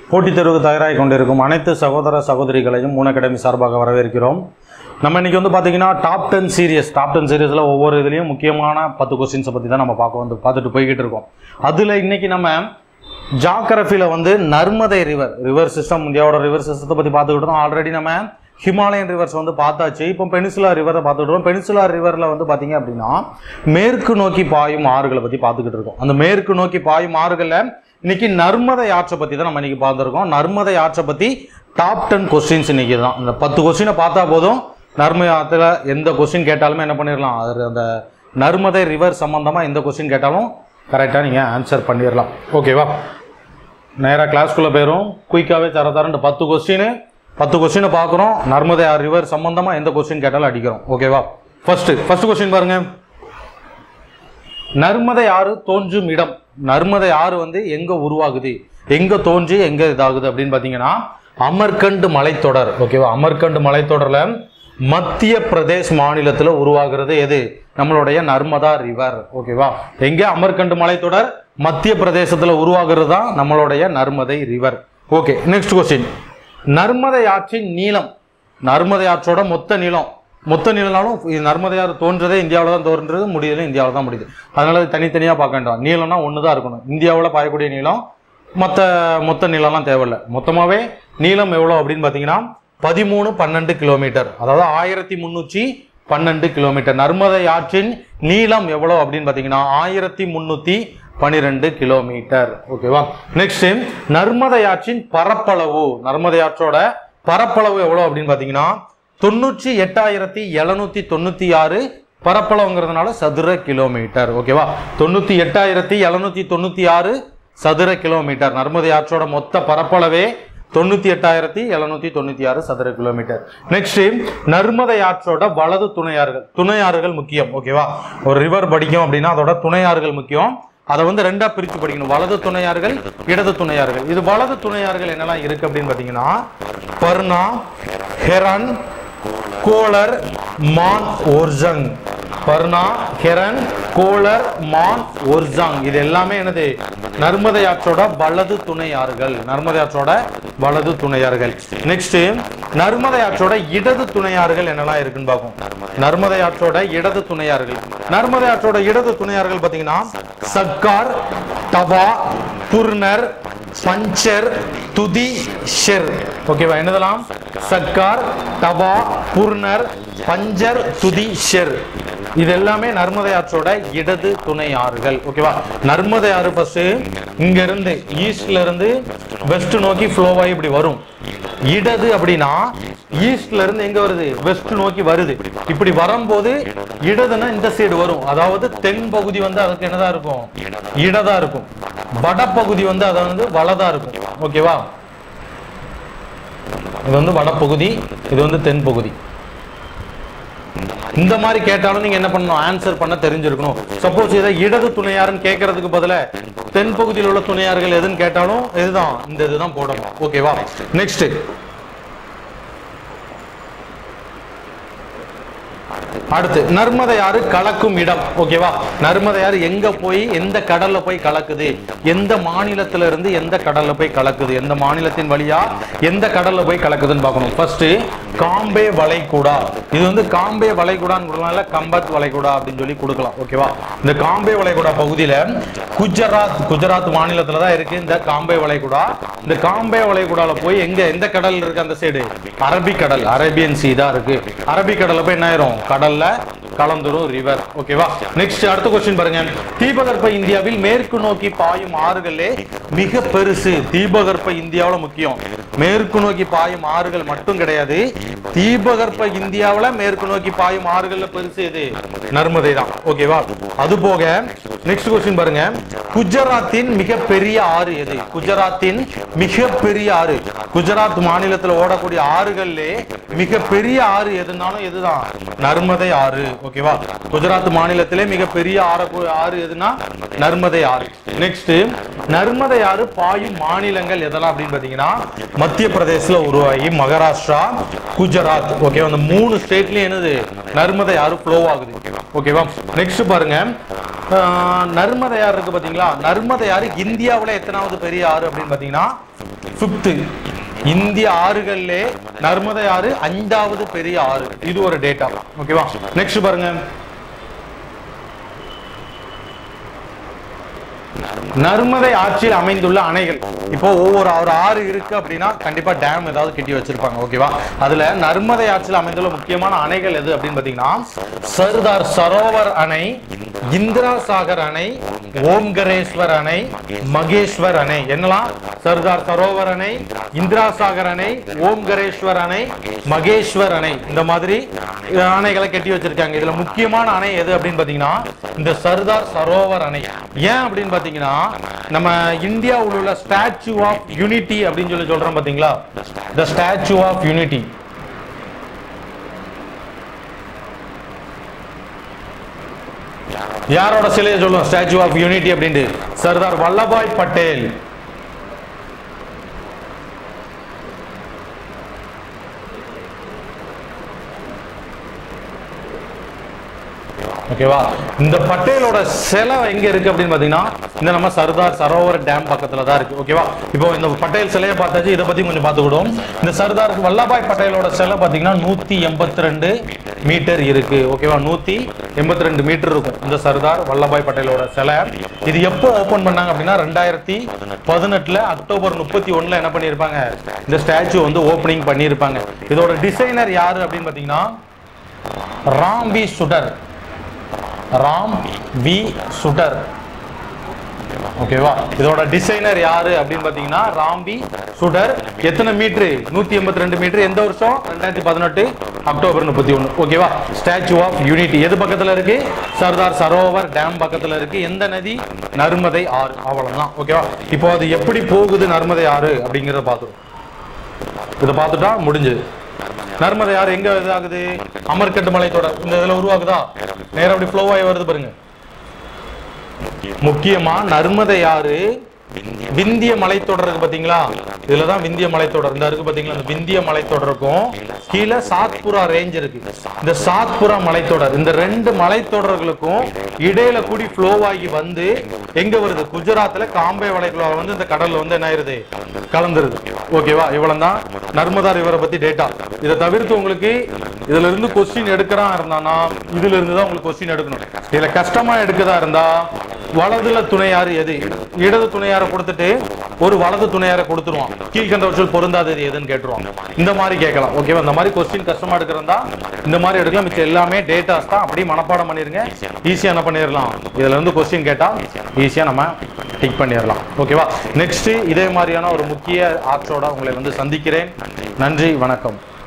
போட்டித் தேர்வுக்கு தயாராகி கொண்டிருக்கும் அனைத்து சகோதர சகோதரிகளையும் மூன் அகாடமி சார்பாக வரவேற்கிறோம். நம்ம இன்றைக்கி பார்த்தீங்கன்னா டாப் 10 சீரியஸில் ஒவ்வொரு இதுலேயும் முக்கியமான 10 கொஸ்டின்ஸை பற்றி தான் நம்ம பார்த்துட்டு போய்கிட்டு இருக்கோம். அதில் இன்றைக்கி நம்ம ஜாகிரஃபியில் நர்மதை ரிவர் சிஸ்டம், இந்தியாவோட ரிவர் சிஸ்டத்தை பற்றி பார்த்துக்கிட்டு தான். ஆல்ரெடி நம்ம ஹிமாலயன் ரிவர்ஸ் பார்த்தாச்சு. இப்போ பெனிசுலா ரிவரை பார்த்துக்கிட்டு பெனிசுலா ரிவரில் பார்த்தீங்க அப்படின்னா மேற்கு நோக்கி பாயும் ஆறுகளை பற்றி பார்த்துக்கிட்டு இருக்கோம். அந்த மேற்கு நோக்கி பாயும் ஆறுகளில் இன்னைக்கு நர்மதை ஆற்றை பற்றி தான் நம்ம இன்னைக்கு பார்த்துருக்கோம். நர்மதை ஆற்றை பற்றி டாப் 10 கொஸ்டின்ஸ் இன்னைக்கு தான். இந்த 10 கொஸ்டினை பார்த்தா போதும், நர்மதை ஆற்றுல எந்த கொஸ்டின் கேட்டாலுமே என்ன பண்ணிடலாம், அது அந்த நர்மதை ரிவர் சம்மந்தமாக எந்த கொஸ்டின் கேட்டாலும் கரெக்டாக நீங்கள் ஆன்சர் பண்ணிடலாம். ஓகேவா? நேராக கிளாஸ்க்குள்ளே போயிடும். குயிக்காகவே தரத்தரண்டு 10 கொஸ்டினை பார்க்குறோம். நர்மதை ரிவர் சம்மந்தமாக எந்த கொஸ்டின் கேட்டாலும் அடிக்கிறோம். ஓகேவா? ஃபர்ஸ்ட் கொஸ்டின் பாருங்க. நர்மதை ஆறு தோன்றும் இடம். நர்மதை ஆறு எங்க உருவாகுது, எங்க தோன்றி எங்க இதாகுது அப்படின்னு பார்த்தீங்கன்னா அமர்கண்ட் மலைத்தொடர். ஓகேவா? அமர்கண்ட் மலைத்தொடரில் மத்திய பிரதேஷ் மாநிலத்தில் உருவாகிறது எது? நம்மளுடைய நர்மதா ரிவர். ஓகேவா? எங்க அமர்கண்ட் மலைத்தொடர் மத்திய பிரதேசத்தில் உருவாகிறது தான் நம்மளுடைய Narmada river. Okay, next question. Narmada ஆற்றின் நீளம். நர்மதை ஆற்றோட மொத்த நீளம்னாலும் நர்மதை ஆறு தோன்றதே இந்தியாவில் தான் தோன்றது, முடியல இந்தியாவில் தான் முடியுது. அதனால தனித்தனியாக பார்க்க வேண்டாம். நீளம்னா ஒன்று தான் இருக்கணும். இந்தியாவில் பாயக்கூடிய நீளம், மொத்த நீளம்லாம் தேவையில்லை. மொத்தமாகவே நீளம் எவ்வளோ அப்படின்னு பார்த்தீங்கன்னா 13-12 கிலோமீட்டர், அதாவது 1312 கிலோமீட்டர். நர்மதை ஆற்றின் நீளம் எவ்வளோ அப்படின்னு பார்த்தீங்கன்னா 1312 கிலோமீட்டர். ஓகேவா? நெக்ஸ்ட், நர்மதை ஆற்றின் பரப்பளவு. நர்மதை ஆற்றோட பரப்பளவு எவ்வளோ அப்படின்னு பார்த்தீங்கன்னா 98,796 பரப்பளவுங்கிறதுனால சதுர கிலோமீட்டர். ஓகேவா? 98,796 சதுர கிலோமீட்டர். நர்மதை ஆற்றோட மொத்த பரப்பளவே 98,796 சதுர கிலோமீட்டர். நெக்ஸ்ட், நர்மதை ஆற்றோட வலது துணையாறுகள் முக்கியம். ஓகேவா? ஒரு ரிவர் படிக்கும் அப்படின்னா அதோட துணையாறுகள் முக்கியம். அதை ரெண்டா பிரித்து படிக்கணும். வலது துணையாறுகள், இடது துணையாறுகள். இது வலது துணையாறுகள் என்னெல்லாம் இருக்கு அப்படின்னு பார்த்தீங்கன்னா பர்னா, ஹெரன், கோலர், மான், ஓர்ஜங். பர்னா, ஹெரன், கோலர், மான், ஓர்ஜாங். இது எல்லாமே என்னது? நர்மதை ஆற்றோட வலது துணையாறுகள். நர்மதை ஆற்றோட வலது துணையாறுகள். நெக்ஸ்ட், நர்மதை ஆற்றோட இடது துணையாறுகள் என்னெல்லாம் இருக்குன்னு பார்ப்போம். நர்மதை ஆற்றோட இடது துணையாறுகள். நர்மதை ஆற்றோட இடது துணையாறுகள் பார்த்தீங்கன்னா சர்க்கார், தவா, புர்னர், பஞ்சர், துதி, ஷெர். ஓகேவா? என்னதெல்லாம்? சர்க்கார், தவா, புர்னர், பஞ்சர், துதி, ஷெர். இது எல்லாமே நர்மதை ஆற்றோட இடது துணை ஆறுகள். ஓகேவா? நர்மதை ஆறு ஃபர்ஸ்ட் இங்க இருந்து ஈஸ்ட்ல இருந்து வெஸ்ட் நோக்கி ஃப்ளோவாகி இப்படி வரும். இடது அப்படின்னா ஈஸ்ட்ல இருந்து எங்க வருது? வெஸ்ட் நோக்கி வருது. இப்படி வரும்போது இடதுன்னா இந்த சைடு வரும். அதாவது தென் பகுதி அதுக்கு என்னதான் இருக்கும்? இடதா இருக்கும். வடப்பகுதி அது வலதா இருக்கும். ஓகேவா? இது வடப்பகுதி, இது தென் பகுதி. இந்த மாதிரி கேட்டாலும் நீங்க என்ன பண்ணணும்? ஆன்சர் பண்ண தெரிஞ்சிருக்கணும். சப்போஸ் இதை இடது துணையாருன்னு கேட்கறதுக்கு பதில தென் பகுதியில் உள்ள துணையார்கள் எதுன்னு கேட்டாலும் இதுதான், இந்த இதுதான் போடணும். ஓகேவா? நெக்ஸ்ட், அடுத்து நர்மதை ஆறு கலக்கும் இடம். ஓகேவா? நர்மதை ஆறு எங்க போய் எந்த கடல்ல போய் கலக்குது, எந்த மாநிலத்தில இருந்து எந்த கடல்ல போய் கலக்குது, எந்த மாநிலத்தின் வழியா எந்த கடல்ல போய் கலக்குதுன்னு பார்க்கணும். ஃபர்ஸ்ட் காம்பே வளைகுடா. இது காம்பே வளைகுடான்னு கொடுக்கலாம்ல, கம்பத் வளைகுடா அப்படின்னு சொல்லி கொடுக்கலாம். ஓகேவா? இந்த காம்பே வளைகுடா பகுதியில குஜராத் மாநிலத்துல தான் இருக்கு இந்த காம்பே வளைகுடா. இந்த காம்பே வளைகுடால போய் எந்த கடல் இருக்கு? அந்த சைடு அரபிக்கடல், அரேபியன் சீ தான் இருக்கு. அரபிக்கடல்ல போய் என்ன ஆயிரும்? கடல்ல கலந்துரும் ரிவர். ஓகேவா? நெக்ஸ்ட், அடுத்த கொஸ்டின் பாருங்க. தீபகற்ப இந்தியாவில் மேற்கு நோக்கி பாயும் ஆறுகளே மிக பெருசு. தீபகற்ப இந்தியாவில் முக்கியம். மேற்கு நோக்கி பாயும் ஆறுகள் மட்டும் கிடையாது, தீபகற்ப இந்தியாவில் மேற்கு நோக்கி பாயும் ஆறுகள்ல பெருசு எது? நர்மதை தான். ஓகேவா? அது போக நெக்ஸ்ட் கொஸ்டின் பாருங்க. குஜராத்தின் மிகப்பெரிய ஆறு எது? குஜராத்தின் மிகப்பெரிய ஆறு. குஜராத் மாநிலத்தில் ஓடக்கூடிய ஆறுகள்லே மிகப்பெரிய ஆறு எதுனாலும் எதுதான்? நர்மதை ஆறு. ஓகேவா? குஜராத் மாநிலத்திலே மிகப்பெரிய ஆறு எதுனா நர்மதை ஆறு. நெக்ஸ்ட், நர்மதை ஆறு பாயும் மாநிலங்கள் எதெல்லாம் அப்படின்னு பாத்தீங்கன்னா மத்திய பிரதேசல உருவாகி மகாராஷ்டிரா, குஜராத். ஓகேவா? அந்த 3 ஸ்டேட்லயும் என்னது? நர்மதை ஆறு ஃப்ளோ ஆகுது. ஓகேவா? நெக்ஸ்ட் பாருங்க. நர்மதையாறு இருக்கு பாத்தீங்களா, நர்மதையாறு இந்தியாவுல எத்தனாவது பெரிய ஆறு அப்படின்னு பாத்தீங்கன்னா 5th. இந்திய ஆறுகள்லே நர்மதையாறு 5வது பெரிய ஆறு. இது ஒரு டேட்டா. ஓகேவா? நெக்ஸ்ட் பாருங்க, நர்மதை ஆற்றில் அமைந்துள்ள அணைகள். இப்போ ஒவ்வொரு ஒரு ஆறு இருக்கு அப்படின்னா கண்டிப்பா டேம் ஏதாவது கட்டி வச்சிருப்பாங்க. ஓகேவா? அதுல நர்மதை ஆற்றில் அமைந்துள்ள முக்கியமான அணைகள் எது அப்படின்னு பாத்தீங்கன்னா சர்தார் சரோவர் அணை, இந்திரா சாகர் அணை, ஓம்கரேஸ்வர் அணை, மகேஸ்வர் அணை. என்னலாம்? சர்தார் சரோவர் அணை, இந்திரா சாகர் அணை, ஓம்கரேஸ்வர் அணை, மகேஸ்வர் அணை. இந்த மாதிரி அணைகளை கட்டி வச்சிருக்காங்க. இதுல முக்கியமான அணை எது அப்படின்னு பாத்தீங்கன்னா இந்த சர்தார் சரோவர் அணை. ஏன் அப்படின்னு பாத்தீங்கன்னா நம்ம இந்தியாவுல உள்ள ஸ்டாச்சு ஆஃப் யூனிட்டி அப்படின்னு சொல்றோம் பாத்தீங்களா, the statue of unity. யாரோட சிலையை சொல்லுவோம் ஸ்டாச்சு ஆஃப் யூனிட்டி அப்படின்ட்டு? சர்தார் வல்லபாய் பட்டேல். ஓகேவா? இந்த பட்டேலோட சிலை எங்க இருக்கு அப்படின்னு பாத்தீங்கன்னா இந்த நம்ம சர்தார் சரோவர் டேம் பக்கத்துல தான் இருக்கு. ஓகேவா? இப்போ இந்த பட்டேல் சிலையை பார்த்தாச்சு, இதை பத்தி கொஞ்சம் பார்த்துக்கிடுவோம். இந்த சர்தார் வல்லபாய் பட்டேலோட சிலை பாத்தீங்கன்னா 182 மீட்டர் இருக்கு. ஓகேவா? 182 மீட்டர் இருக்கும் இந்த சர்தார் வல்லபாய் பட்டேலோட சிலை. இது எப்போ ஓபன் பண்ணாங்க அப்படின்னா 2018 அக்டோபர் 31 என்ன பண்ணிருப்பாங்க, இந்த ஸ்டாச்சு வந்து ஓபனிங் பண்ணிருப்பாங்க. இதோட டிசைனர் யாரு அப்படின்னு பாத்தீங்கன்னா ராம் வி சுடர். ராம் வி சுடர். ஓகேவா? இதோட டிசைனர் யாரு அப்படின்னு பாத்தீங்கன்னா ராம் வி சுடர். எத்தனை மீட்டர்? 182 மீட்டர். எந்த வருஷம்? 2018 அக்டோபர் 31. ஓகேவா? ஸ்டாச்சு ஆஃப் யூனிட்டி எது பக்கத்துல இருக்கு? சர்தார் சரோவர் டேம் பக்கத்துல இருக்கு. எந்த நதி? நர்மதை ஆறு. அவ்வளவுதான். ஓகேவா? இப்போ அது எப்படி போகுது நர்மதை ஆறு அப்படிங்கறத பார்த்துரும். இதை பார்த்துட்டா முடிஞ்சது. நர்மதை ஆறு எங்க இதாகுது? அமர்கண்ட் மலைத்தொடர் இந்த இதுல உருவாகுதா? நேரா அப்படி ஃப்ளோ ஆகி வருது பாருங்க. முக்கியமா நர்மதை ஆறு விந்திய மலைத்தொடர் இருக்கு பாத்தீங்களா, இதுலதான் விந்திய மலைத்தொடர் இந்த இருக்கு பாத்தீங்களா. இந்த விந்திய மலைத்தொடருக்கும் கீழே சாத்புரா ரேஞ்ச் இருக்கு. இந்த சாத்புரா மலைத்தொடர், இந்த 2 மலைத்தொடர்களுக்கும் இடையில கூடி ஃப்ளோ ஆகி வந்து எங்க வருது? குஜராத்ல காம்பே வளைகுடா வந்து இந்த கடல்ல வந்து என்ன ஆயிருது? கலந்துருது. ஓகேவா? இவ்வளவுதான் நர்மதா ரிவரை பத்தி டேட்டா. இதை தவிர்த்து உங்களுக்கு இதுல இருந்து கொஸ்டின் எடுக்கிறா இருந்தானா இதுல இருந்து தான் உங்களுக்கு கொஸ்டின் எடுக்கணும். இதுல கஷ்டமா எடுக்கதா இருந்தா வலதுல துணையாறு எது, இடது துணையாரை கொடுத்துட்டு ஒரு வலது துணையாரை கொடுத்துருவான், கீழ்கண்டவற்றில் பொருந்தாதது எதுன்னு கேட்டுருவான். இந்த மாதிரி கேட்கலாம். ஓகேவா? இந்த மாதிரி கொஸ்டின் கஷ்டமா எடுக்கிறதா இந்த மாதிரி எடுக்கலாம். மிச்சம் எல்லாமே டேட்டாஸ் தான். அப்படியே மனப்பாடம் பண்ணிருங்க. ஈஸியா என்ன பண்ணிடலாம், இதுல இருந்து கொஸ்டின் கேட்டா ஈஸியா நம்ம டிக் பண்ணிடலாம். ஓகேவா? நெக்ஸ்ட் இதே மாதிரியான ஒரு முக்கிய ஆற்றோட உங்களை வந்து சந்திக்கிறேன். நன்றி, வணக்கம்.